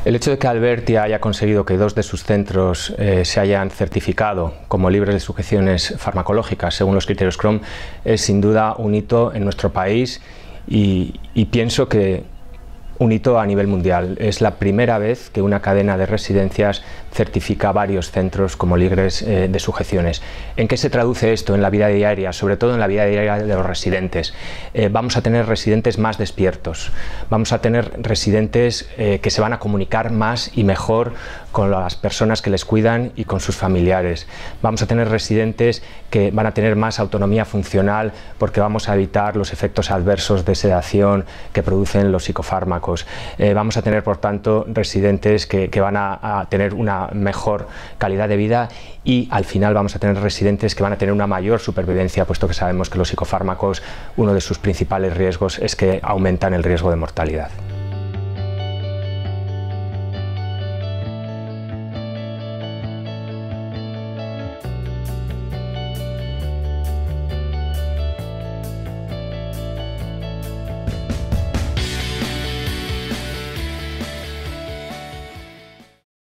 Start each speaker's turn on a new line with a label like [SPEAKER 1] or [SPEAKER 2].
[SPEAKER 1] El hecho de que Albertia haya conseguido que 2 de sus centros se hayan certificado como libres de sujeciones farmacológicas según los criterios CROM es sin duda un hito en nuestro país y pienso que un hito a nivel mundial. Es la primera vez que una cadena de residencias certifica varios centros como libres de sujeciones. ¿En qué se traduce esto en la vida diaria? Sobre todo en la vida diaria de los residentes. Vamos a tener residentes más despiertos, vamos a tener residentes que se van a comunicar más y mejor con las personas que les cuidan y con sus familiares. Vamos a tener residentes que van a tener más autonomía funcional porque vamos a evitar los efectos adversos de sedación que producen los psicofármacos. Vamos a tener, por tanto, residentes que van a tener una mejor calidad de vida y al final vamos a tener residentes que van a tener una mayor supervivencia, puesto que sabemos que los psicofármacos, uno de sus principales riesgos es que aumentan el riesgo de mortalidad.